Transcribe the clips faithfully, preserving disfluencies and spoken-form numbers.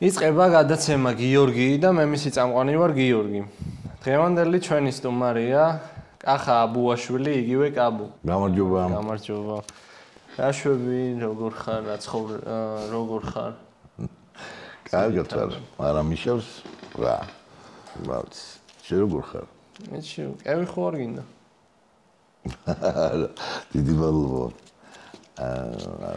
იწყება გადაცემა გიორგიი და მე მისი წამყვანი ვარ გიორგი. დღევანდელი ჩვენი სტუმარია კახა აბუაშვილი, იგივე კაბუ. გამარჯობა. გამარჯობა. რაშვები, როგორ ხარ, რაცხოვ როგორ ხარ? კარგად ხარ. არა მიშავს. რა. ბავშვი, შე როგორ ხარ? მეჩი, კევი ხო არ გინდა? დიდი მადლობა. აა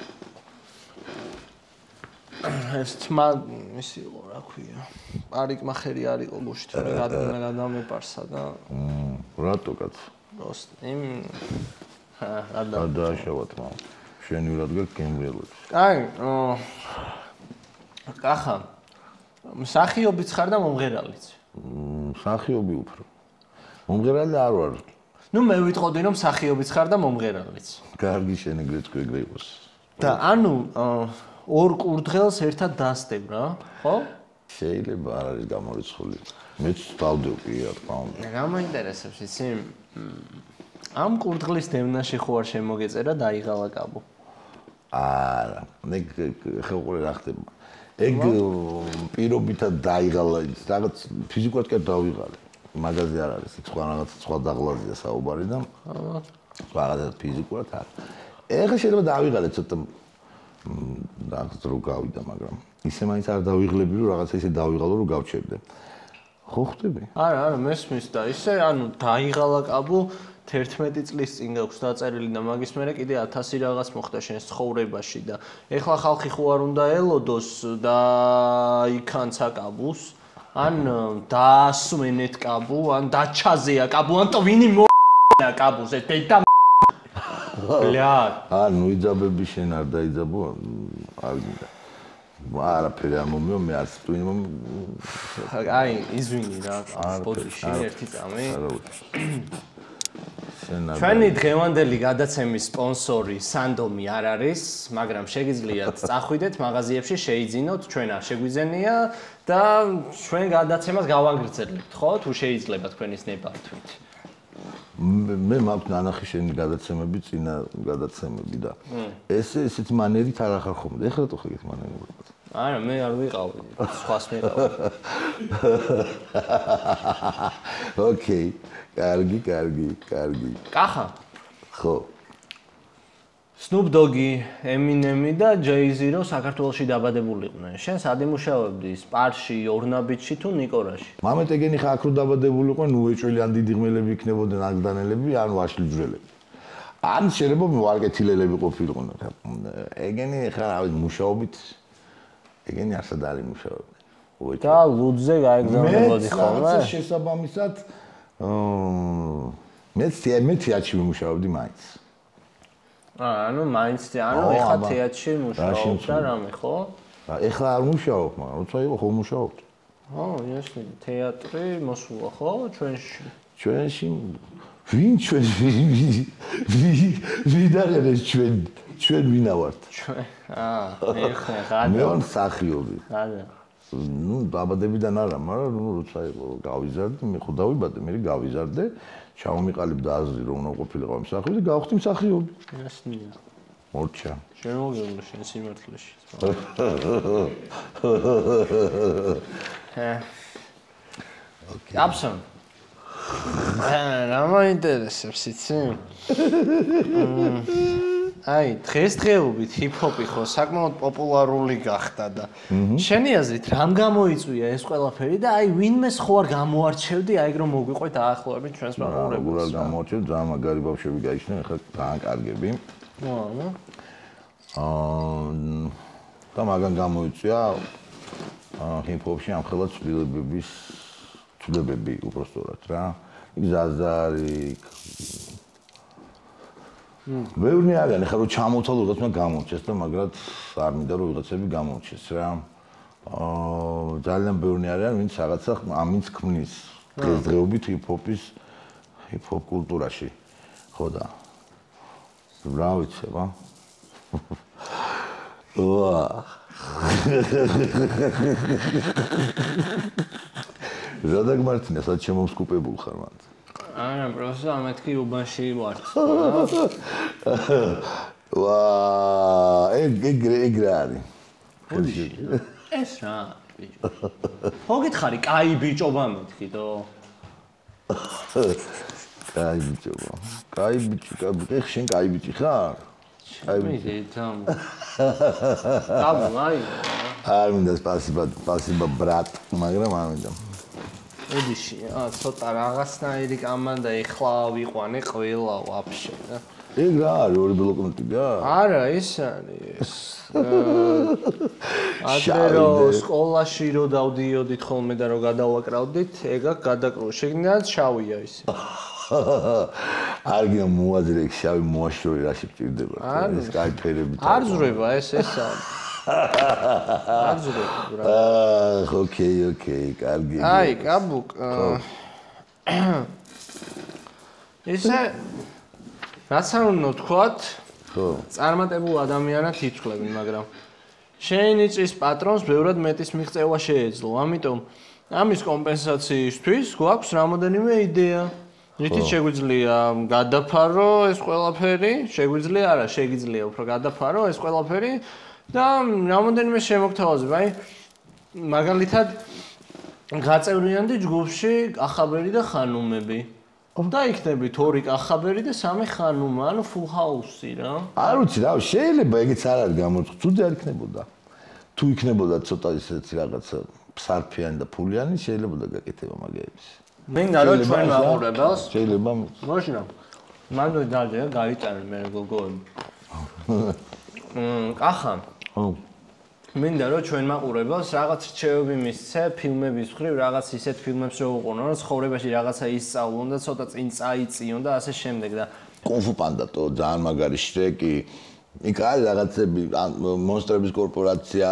ეს თმა ისი იყო, რა ქვია. პარიკმახერი არ იყო გუშინ, თორე გადანა გადამეპარსა და რატო კაც? просто იმ ა გადააშავათ მამ. შენი რადგან გემრიელებს. აი, კახა. მსახიობიც ხარ და მომღერალიც. მსახიობი უფრო. მომღერალი არ ვარ. ნუ მე ვიტყოდი რომ მსახიობიც ხარ და მომღერალიც. კარგი შენ ეგრეც ეგრე იყოს. და ანუ ორ კურდღელს ერთად დასდებ რა, ხო? შეიძლება არ არის გამორიცხული. მეც დავდევ კი რა თქმა უნდა. გამოინტერესებს იცი? ამ კურდღლის დევნაში ხო არ შემოგეწერა დაიღალა კაბუ? არა, ეგ ხეყური რა ხდება. ეგ პირობითად დაიღალა ის რაღაც ფიზიკურად კი დავიღალე. მაგაზე არ არის, სხვა რაღაც სხვა დაღლაზია საუბარი და რაღაცა ფიზიკურად არ. ეხლა შეიძლება დავიღალე ცოტა რაღაც რო გავიდა, მაგრამ ისე მაინც არ დავიღლები, რომ რაღაცა ისე დავიღალო, რომ გავჩერდე. ხო ხდები? არა, არა, მესმის და ისე, ანუ დაიღალა კაბუ თერთმეტი წლის წინ გაქვს დაწერილი და მაგის მერე კიდე ათასი რაღაც მოხდა შენს ცხოვრებაში და ეხლა ხალხი ხო არ უნდა ელოდოს და იქანცა კაბუს, ან დაასვენეთ კაბუ, ან დაჩაზეა კაბუ, ან ტვინი მოა კაბუს, ეს და ბლად. აა ნუ იძაბები შენ არ დაიძაბო, არ გინდა. არაფერი არ მომიო, მე არც ტვინი მომი. აი, იზვინი რა, პოზიცია ერთი წამი. ჩვენი დღევანდელი გადაცემის სპონსორი სანდომი არ არის, მაგრამ შეგიძლიათ წახვიდეთ მაღაზიებში, შეიძინოთ, ჩვენ არ შეგვიძენია და ჩვენ გადაცემას გავანგრძელებთ, ხო? თუ შეიძლება თქვენის ნებართვით. მე მაქვს ნანახი შენი გადაცემები, წინა გადაცემები და ესე ესეთ მანერით არ ახარ ხომ. ეხლა თუ ხეგეთ მანერით. არა, მე არ ვიყავი, სხვას მიყავი. ოკეი, კარგი, კარგი, კარგი. კახა. ხო. Snoop Doggy, Eminem და Jay-Z რო საქართველოში დაბადებულიყვნენ. შენ სად იმუშავებდი? სპარში, ორნაბიტში თუ ნიკორაში? მამეთ ეგენი ხა აქ რო დაბადებულიყვნენ, ნუ ეჭველი ან დიდი ღმელები იქნებოდნენ აგდანელები, ან ვაშლი ძვრელები. ან შეიძლება ვარკეთილელები ყოფილიყვნენ. ეგენი ხა რავი მუშაობით ეგენი არსად არის მუშაობდი. და ლუდზე გაეგზავნებოდი ხოლმე? მე შესაბამისად მე მე თეატრში ვიმუშაობდი მაინც. აა, ანუ მაინც ანუ ეხა თეატრში მუშაობ და რამე, ხო? ეხლა არ მუშაობ, მაგრამ როცა იყო ხო მუშაობდი. ო, იასი, თეატრი მოსულა, ხო, ჩვენში? ჩვენში ვინ ჩვენ ვიდარეს ჩვენ ჩვენ ვინა ვართ? ჩვენ. აა, ეხლა ღადა. მე ვარ მსახიობი. ღადა. ნუ დაბადებიდან არა, მაგრამ ნუ როცა იყო გავიზარდე, მე ხო დავიბადე, მე გავიზარდე. ჩავმიყალიბდა აზრი რომ უნდა ყოფილიყო მსახიობი და გავხდი მსახიობი. იასნია. მორჩა. შემოგევლო შენ სიმართლეში. ოკეი. აბსოლ. აა, რა მაინტერესებს იცი? აი, დღესდღეობით ჰიპ-ჰოპი ხო საკმაოდ პოპულარული გახდა და შენი აზრით რამ გამოიწვია ეს ყველაფერი და აი ვინმეს ხო არ გამოარჩევდი აი რომ მოგვიყვეთ დაახლოებით ჩვენს მაყურებელს. როგორ არ გამოარჩევ, ძალიან მაგარი ბავშვები გაიჩნდნენ, ახლა ძალიან კარგები. აა აა და მაგან გამოიწვია ჰიპ-ჰოპში ამხელა ცვლილებების ცვლილებები უпростоრად რა. იქ ზაზარი ბევრი არიან, ახლა რომ ჩამოთვალო ვიღაცმა გამორჩეს და მაგრად არ მინდა რომ ვიღაცები გამორჩეს რა. აა ძალიან ბევრი არიან, ვინც რაღაცა ამინც ქმნის დღესდღეობით ჰიპ-ჰოპის ჰიპ-ჰოპ კულტურაში. ხო და რა ვიცი, აბა. ვა. ზადაგ მარტინა, სად შემომსკუპებულ ხარ მან? არა, პროფესორ, ამეთქი უბანში ვარ. ვა, ეგ ეგ ეგ რა არის. ეს რა ბიჭო. მოგითხარი, კაი ბიჭობა მეთქიდო. კაი ბიჭობა. კაი ბიჭი, კაი, შენ კაი ბიჭი ხარ? კაი ბიჭი თამ. კაბუ, აი. არ მინდა სპასიბა, სპასიბა ბრატ, მაგრამ არ მინდა. ოდიში, აა ცოტა რაღაცნაირი კამანდა ეხლა ვიყვანე ყველა ვაფშე და. ეგ რა არის ორი ბლოკნოტი გა? არა, ეს არის. ადრე რომ სკოლაში რო დავდიოდით ხოლმე და რო გადავაკრავდით, ეგ აქ გადაკრულ. შეგნათ შავია ისე. არგი მოაძრე შავი მოაშორი რაში ჭირდება ეს კაი ფერები. არ ზრება ეს ეს არის. არ ზრება რა. აა, ოკეი, ოკეი, კარგი. აი, კაბუ. ესე რაც არ უნდა თქვათ, ხო. წარმატებულ ადამიანად ითვლები, მაგრამ შენი წის პატრონს ბევრად მეტის მიღწევა შეეძლო. ამიტომ ამის კომპენსაციისთვის გვაქვს რამოდენიმე იდეა. რითიც შეგვიძლია გადაფარო ეს ყველაფერი, შეგვიძლია არა, შეგიძლია უფრო გადაფარო ეს ყველაფერი და რამოდენიმე შემოგთავაზებ. აი, მაგალითად გაწევრიანდი ჯგუფში ახაბერი და ხანუმები. და იქნებით ორი კახაბერი და სამი ხანუმა, ანუ full house-ი რა. არ ვიცი რა, შეიძლება ეგეც არ არის გამოცხადებული, თუდი არ იქნებოდა. თუ იქნებოდა ცოტა ისეთი რაღაცა ფსარფიანი და ფულიანი, შეიძლება გაკეთება მაგეების. მინდა რომ ჩვენ მაყურებელს შეიძლება მოშინა. მანდ დაძე გაიწარე მე გოგოები. მმ, კახა. ხო. მინდა რომ ჩვენ მაყურებელს რაღაც რჩევები მისცე ფილმების მხრივ, რაღაც ისეთ ფილმებს შევუყურონ, რომ ცხოვრებაში რაღაცა ისწავლონ და ცოტა წინ წაიწიონ და ასე შემდეგ და კონფუ პანდატო ძალიან მაგარი შრეკი. იქ არის რაღაცები, მონსტრების კორპორაცია,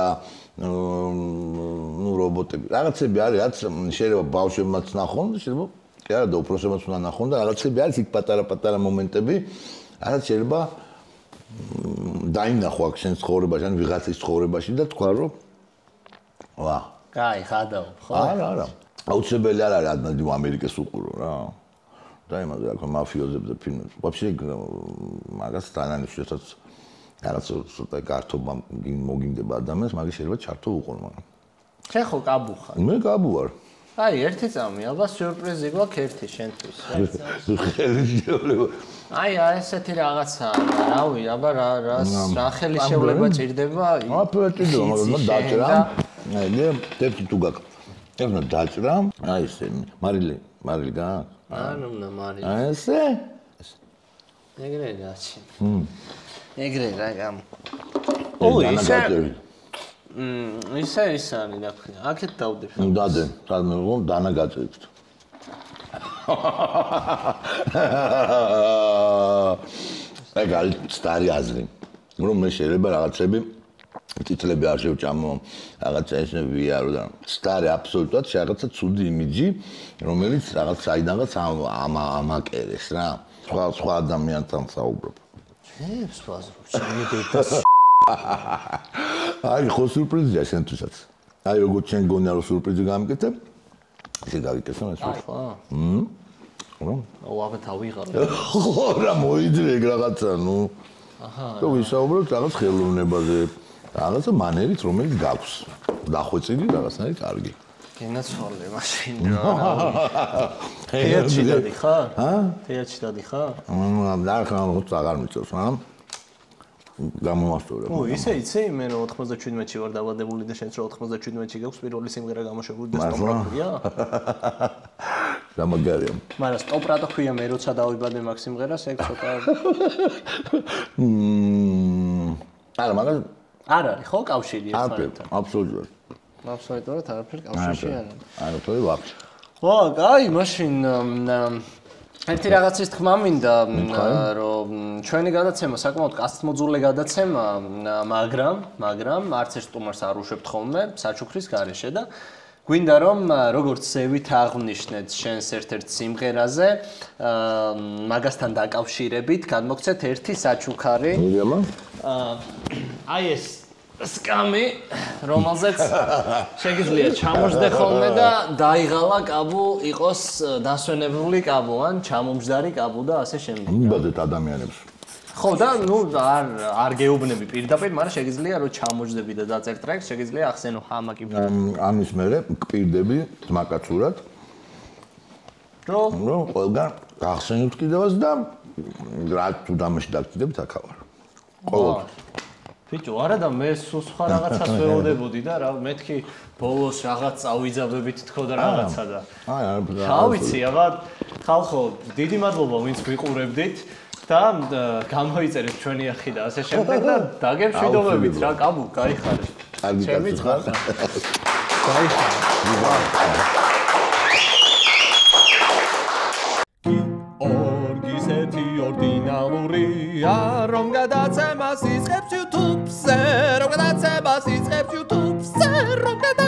ნუ რობოტები. რაღაცები არის, რაც შეიძლება ბავშვებმაც ნახონ, შეიძლება კი არა და უფროსებმაც უნდა ნახონ და რაღაცები არის იქ პატარა-პატარა მომენტები, რაც შეიძლება დაინახო აქ შენ ცხოვრებაში, ან ვიღაცის ცხოვრებაში და თქვა რომ ვა. კაი, ხადაო, ხო? არა, არა. აუცილებელი არ არის ადნადი ამერიკას უყურო რა. და იმაზე აქ მაფიოზებზე ფილმებს. ვაფშე მაგას თანანიშნულსაც რაღაც ცოტა გართობა მოგინდება ადამიანს, მაგის შეიძლება ჩართო უყურო მაგრამ. შენ ხო კაბუ ხარ? მე კაბუ ვარ. აი, ერთი წამი, ალბათ სიურპრიზი გვაქვს ერთი შენთვის. აი, აი ესეთი რაღაცა, რავი, აბა რა რა რა ხელი შევლება ჭირდება? აფერ ჭირდება, მაგრამ დაჭრა. აი, დეფი თუ გაკ. ეხლა დაჭრა. აი ესე, მარილი, მარილი გა. ანუ ნა მარილი. აი ესე. ეგრე რაჩი. ჰმ. ეგრე რა გამ. ო, ისე. მმ, ისე ის არის რა ქვია. აქეთ დავდებ. დადე, თალმე რომ დანა გაწევთ. ეგ არის სტარი აზრი. რომ მე შეიძლება რაღაცები ტიტლები არ შევჭამო, რაღაცა ესები ვიარო და სტარი აბსოლუტურად რაღაცა ცუდი იმიჯი, რომელიც რაღაც საიდანაც ამაკერეს რა. სხვა სხვა ადამიანთან საუბრობ. ეს ფაზრობ, შემიდედა. აი, ხო სურპრიზია შენთვისაც. აი, როგორც შენ გონია რომ სურპრიზი გამიკეთებ, ესე გავიკეთე ეს ხო? მმ. ხო? აუ, აბა თავიღალე. ხო, რა მოიძრე ეგ რაღაცა, ნუ. აჰა. თუ ვისაუბროთ რაღაც ხელოვნებაზე, რაღაცა მანერით, რომელიც გაქვს. დახვეწილი რაღაცნაირად კარგი. გენაცვალე მაშინ რა. თეატრში დადიხარ? ჰა? თეატრში დადიხარ? მმ, და ხან უც აღარ მიწევს, რა. გამომასწორებ. ო, ისე იცი, მე რომ ოთხმოცდაშვიდმეტში ვარ დაბადებული და შენც რომ ოთხმოცდაშვიდმეტში გაქვს პირველი სიმღერა გამოშვებული და სტოპრატია? რა მაგარია. მაგრამ სტოპრატო ქვია მე როცა დავიბადე მაგ სიმღერას, ეგ ცოტა მმ. არა, მაგრამ არ არის ხო კავშირი ერთმანეთთან? აბსოლუტურად. აბსოლუტურად არაფერ კავშირში არ არის. არა, თორე ვაფშე. ხო, კაი, მაშინ ერთი რაღაცის თქმა მინდა, რომ ჩვენი გადაცემა საკმაოდ კასტმოძულე გადაცემა, მაგრამ, მაგრამ არც ერთ სტუმარს არ უშვებთ ხოლმე საჩუქრის გარეშე და გვინდა რომ როგორც ზევით აღნიშნეთ შენს ერთ-ერთ სიმღერაზე, მაგასთან დაკავშირებით გადმოგცეთ ერთი საჩუქარი. მირიამა? აი ეს სკამი, რომელზეც შეგიძლია ჩამოждდე ხოლმე და დაიღალა კაბუ იყოს დასვენებული კაბუ ან ჩამომждარი კაბუ და ასე შემდეგ. მიბადეთ ადამიანებს. ხო და ნუ არ არ გეუბნები პირდაპირ, მაგრამ შეგიძლია რომ ჩამოჯდები და დაწერ ტრეკს, შეგიძლია ახსენო ჰამაკი. ამის მერე გპირდები თმაკაცურად. რომ რომ ყველგან გახსენოთ კიდევაც და რა თუ დამაში დაგჭირდებით აქავარ. ყოველთვის. ბიჭო, არა და მე სულ სხვა რაღაცას ვეუბნებოდი და რა მეთქი ბოლოს რაღაც წავიძაბებით თქო და რაღაცა და. აი, არა. რა ვიცი, აბა ხალხო, დიდი მადლობა ვინც ვიყურებდით და გამოიწერეთ ჩვენი არხი და ასე შემდეგ და დაგემშვიდობებით რა კაბუ, გაიხარეთ. ჩემი ძღარ. გაიხარეთ. გიორგისეთი ორდინალურია, რომ გადაცემას იწყებს YouTube-ზე, რომ გადაცემას იწყებს YouTube-ზე, რომ